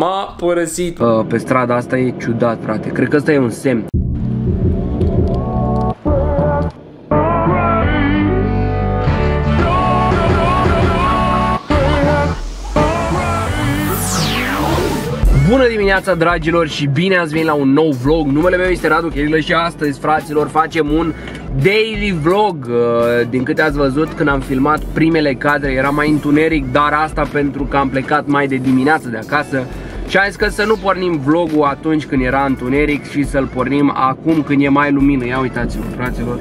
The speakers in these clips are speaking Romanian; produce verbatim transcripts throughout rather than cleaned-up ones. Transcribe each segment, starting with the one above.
m-a părăsit. uh, Pe strada asta e ciudat, frate. Cred că ăsta e un semn. Bună dimineața, dragilor, și bine ați venit la un nou vlog. Numele meu este Radu Cherilă și astăzi, fraților, facem un daily vlog. Din câte ați văzut, când am filmat primele cadre era mai întuneric, dar asta pentru că am plecat mai de dimineață de acasă și am zis că să nu pornim vlogul atunci când era întuneric și să-l pornim acum când e mai lumină. Ia uitați-vă, fraților,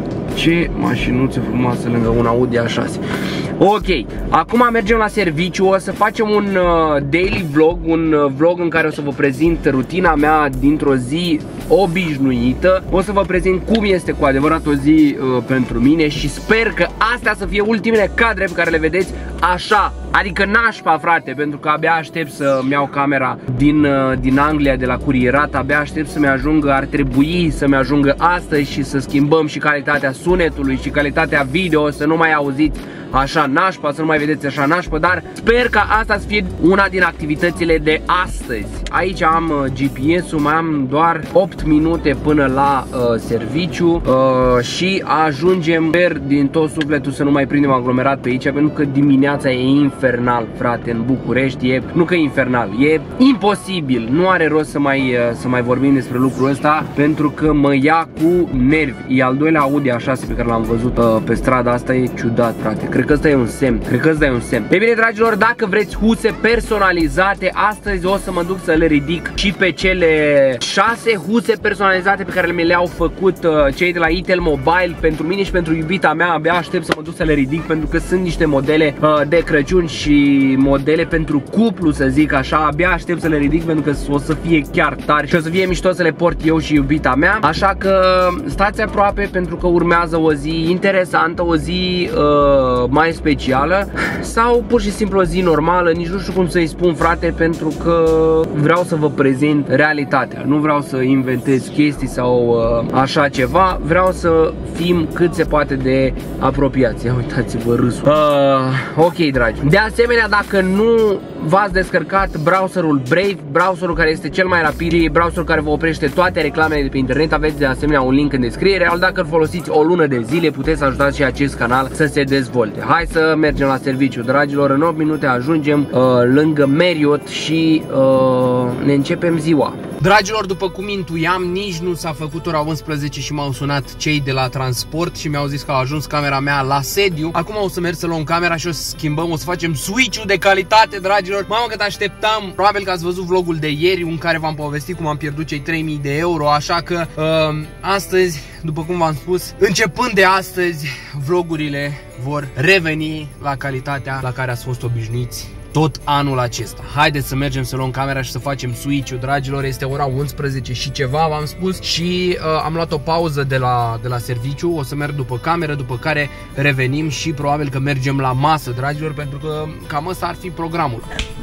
ce mașinuță frumoasă lângă un Audi A șase. Ok, acum mergem la serviciu, o să facem un uh, daily vlog, un uh, vlog în care o să vă prezint rutina mea dintr-o zi obișnuită. O să vă prezint cum este cu adevărat o zi uh, pentru mine și sper că astea să fie ultimele cadre pe care le vedeți așa, adică nașpa, frate, pentru că abia aștept să-mi iau camera din, uh, din Anglia, de la curierat, abia aștept să-mi ajungă, ar trebui să-mi ajungă astăzi și să schimbăm și calitatea sunetului și calitatea video, să nu mai auziți așa nașpa, să nu mai vedeți așa nașpa, dar sper ca asta să fie una din activitățile de astăzi. Aici am uh, G P S-ul, mai am doar opt minute până la uh, serviciu uh, și ajungem, sper din tot sufletul să nu mai prindem aglomerat pe aici, pentru că dimineața e infernal, frate, în București. E, nu că e infernal, e imposibil, nu are rost să mai, uh, să mai vorbim despre lucrul ăsta, pentru că mă ia cu nervi. E al doilea Audi A șase pe care l-am văzut uh, pe strada asta, e ciudat, frate. Cred că ăsta e un semn, cred că ăsta e un semn. Ei bine, dragilor, dacă vreți huse personalizate, astăzi o să mă duc să le ridic și pe cele șase huse personalizate pe care mi le-au făcut uh, cei de la Itel Mobile pentru mine și pentru iubita mea. Abia aștept să mă duc să le ridic, pentru că sunt niște modele uh, de Crăciun și modele pentru cuplu, să zic așa. Abia aștept să le ridic pentru că o să fie chiar tari și o să fie mișto să le port eu și iubita mea. Așa că stați aproape, pentru că urmează o zi interesantă, o zi uh, mai specială sau pur și simplu o zi normală, nici nu știu cum să-i spun, frate, pentru că vreau să vă prezint realitatea. Nu vreau să inventez chestii sau uh, așa ceva, vreau să fim cât se poate de apropiați. Ia uitați-vă râsul. Uh, ok, dragi. De asemenea, dacă nu v-ați descărcat browserul Brave, browserul care este cel mai rapid, browserul care vă oprește toate reclamele de pe internet, aveți de asemenea un link în descriere. Dacă îl folosiți o lună de zile, puteți ajutați și acest canal să se dezvolte. Hai să mergem la serviciu, dragilor. În opt minute ajungem uh, lângă Marriott și uh, ne începem ziua. Dragilor, după cum intuiam, nici nu s-a făcut ora unsprezece și m-au sunat cei de la transport și mi-au zis că a ajuns camera mea la sediu. Acum o să merg să luăm camera și o să schimbăm, o să facem switch-ul de calitate, dragilor. Mamă, cât așteptam. Probabil că ați văzut vlogul de ieri în care v-am povestit cum am pierdut cei trei mii de euro, așa că uh, astăzi, după cum v-am spus, începând de astăzi, vlogurile vor reveni la calitatea la care ați fost obișnuiți tot anul acesta. Haideți să mergem să luăm camera și să facem switch-ul, dragilor. Este ora unsprezece și ceva, v-am spus, și uh, am luat o pauză de la, de la serviciu. O să merg după cameră, după care revenim și probabil că mergem la masă, dragilor, pentru că cam ăsta ar fi programul.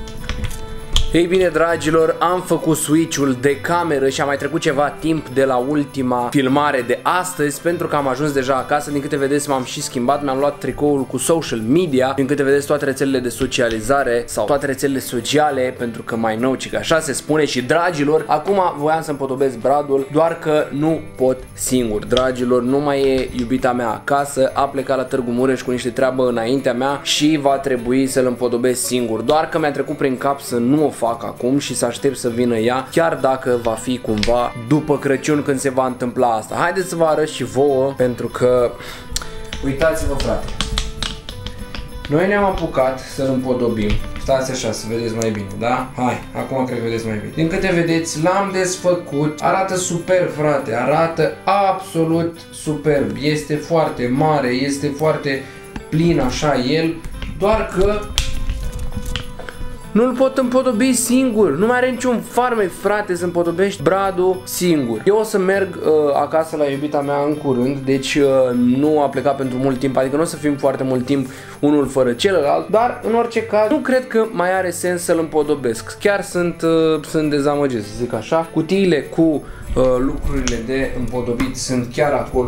Ei bine, dragilor, am făcut switch-ul de cameră și a mai trecut ceva timp de la ultima filmare de astăzi, pentru că am ajuns deja acasă. Din câte vedeți, m-am și schimbat, mi-am luat tricoul cu social media. Din câte vedeți, toate rețelele de socializare sau toate rețelele sociale, pentru că mai nou, ci că așa se spune. Și, dragilor, acum voiam să împodobesc bradul, doar că nu pot singur, dragilor. Nu mai e iubita mea acasă, a plecat la Târgu Mureș cu niște treabă înaintea mea și va trebui să-l împodobesc singur. Doar că mi-a trecut prin cap să nu o fac acum și să aștept să vină ea, chiar dacă va fi cumva după Crăciun când se va întâmpla asta. Haideți să vă arăt și vouă, pentru că uitați-vă, frate, noi ne-am apucat să-l împodobim. Stați așa să vedeți mai bine, da? Hai, acum cred că vedeți mai bine. Din câte vedeți, l-am desfăcut. Arată super, frate, arată absolut superb. Este foarte mare, este foarte plin așa el, doar că nu-l pot împodobi singur. Nu mai are niciun farmec, frate, să împodobești bradul singur. Eu o să merg uh, acasă la iubita mea în curând, deci uh, nu a plecat pentru mult timp, adică nu o să fim foarte mult timp unul fără celălalt, dar în orice caz nu cred că mai are sens să-l împodobesc. Chiar sunt, uh, sunt dezamăgit, să zic așa. Cutiile cu uh, lucrurile de împodobit sunt chiar acolo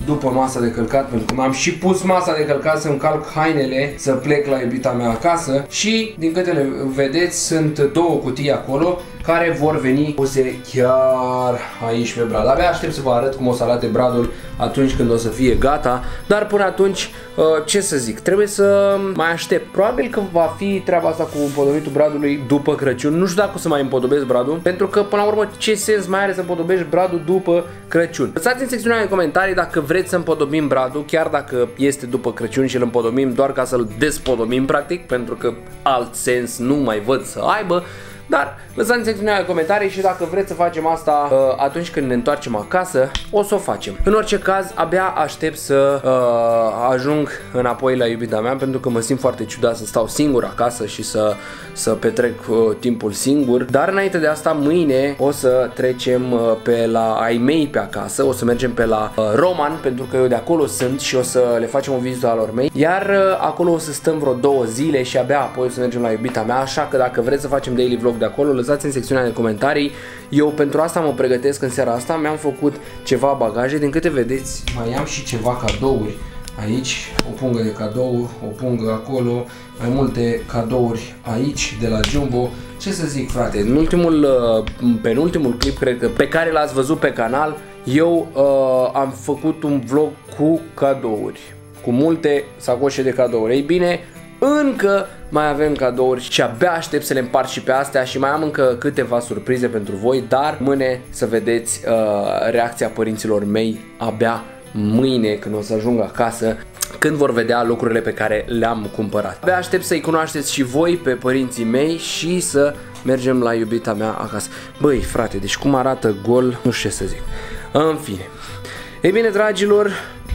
după masa de călcat, pentru că m-am și pus masa de călcat să-mi calc hainele, să plec la iubita mea acasă și, din câte le vedeți, sunt două cutii acolo care vor veni puse chiar aici pe brad. Abia aștept să vă arăt cum o să arate bradul atunci când o să fie gata, dar până atunci, ce să zic, trebuie să mai aștept. Probabil că va fi treaba asta cu împodobitul bradului după Crăciun. Nu știu dacă o să mai împodobesc bradul, pentru că până la urmă ce sens mai are să împodobești bradul după Crăciun? Lăsați în secțiunea de comentarii dacă vreți să împodobim bradul, chiar dacă este după Crăciun și îl împodobim doar ca să-l despodobim practic, pentru că alt sens nu mai văd să aibă. Dar lăsați în secțiunea de comentarii și dacă vreți să facem asta uh, atunci când ne întoarcem acasă, o să o facem. În orice caz, abia aștept să uh, ajung înapoi la iubita mea, pentru că mă simt foarte ciudat să stau singur acasă și să, să petrec uh, timpul singur. Dar înainte de asta, mâine o să trecem uh, pe la ai mei pe acasă, o să mergem pe la uh, Roman, pentru că eu de acolo sunt și o să le facem o vizită a lor mei. Iar uh, acolo o să stăm vreo două zile și abia apoi o să mergem la iubita mea, așa că dacă vreți să facem daily vlog de acolo, lăsați în secțiunea de comentarii. Eu pentru asta mă pregătesc în seara asta, mi-am făcut ceva bagaje, din câte vedeți mai am și ceva cadouri aici, o pungă de cadou, o pungă acolo, mai multe cadouri aici de la Jumbo. Ce să zic, frate, în ultimul, penultimul clip, cred că, pe care l-ați văzut pe canal, eu uh, am făcut un vlog cu cadouri, cu multe sacoșe de cadouri. Ei bine, încă mai avem cadouri și abia aștept să le împart și pe astea și mai am încă câteva surprize pentru voi, dar mâine să vedeți uh, reacția părinților mei abia mâine când o să ajung acasă, când vor vedea lucrurile pe care le-am cumpărat. Abia aștept să-i cunoașteți și voi pe părinții mei și să mergem la iubita mea acasă. Băi, frate, deci cum arată gol, nu știu ce să zic. În fine. Ei bine, dragilor,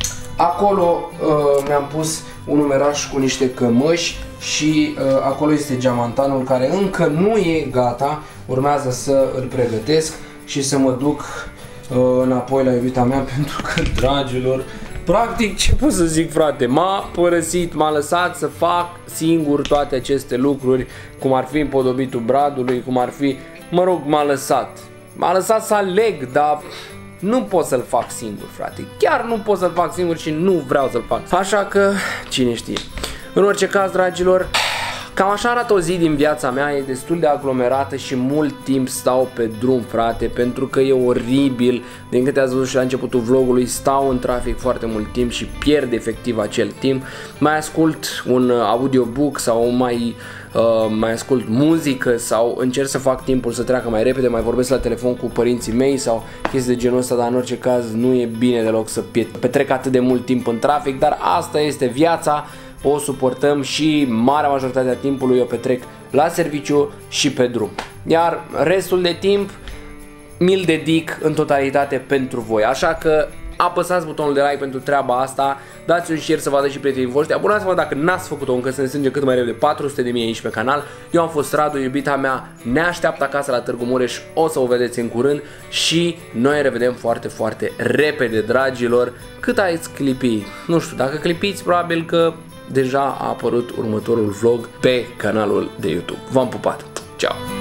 acolo uh, mi-am pus un numeraș cu niște cămăși și uh, acolo este geamantanul care încă nu e gata. Urmează să îl pregătesc și să mă duc uh, înapoi la iubita mea, pentru că, dragilor, practic, ce pot să zic, frate, m-a părăsit, m-a lăsat să fac singur toate aceste lucruri, cum ar fi împodobitul bradului, cum ar fi, mă rog, m-a lăsat. M-a lăsat să aleg, dar nu pot să-l fac singur, frate. Chiar nu pot să-l fac singur și nu vreau să-l fac. Așa că, cine știe. În orice caz, dragilor, cam așa arată o zi din viața mea. E destul de aglomerată și mult timp stau pe drum, frate, pentru că e oribil. Din câte ați văzut și la începutul vlogului, stau în trafic foarte mult timp și pierd efectiv acel timp. Mai ascult un audiobook sau mai... Uh, mai ascult muzică sau încerc să fac timpul să treacă mai repede, mai vorbesc la telefon cu părinții mei sau chestii de genul ăsta, dar în orice caz nu e bine deloc să petrec atât de mult timp în trafic, dar asta este viața, o suportăm și marea majoritate a timpului o petrec la serviciu și pe drum. Iar restul de timp mi-l dedic în totalitate pentru voi, așa că apăsați butonul de like pentru treaba asta, dați un share să vadă și prietenii voștri, abonați-vă dacă n-ați făcut-o încă să ne strângem cât mai repede patru sute de mii aici pe canal. Eu am fost Radu, iubita mea ne așteaptă acasă la Târgu Mureș, o să o vedeți în curând și noi ne revedem foarte, foarte repede, dragilor. Cât ați clipi? Nu știu, dacă clipiți probabil că deja a apărut următorul vlog pe canalul de YouTube. V-am pupat, ceau!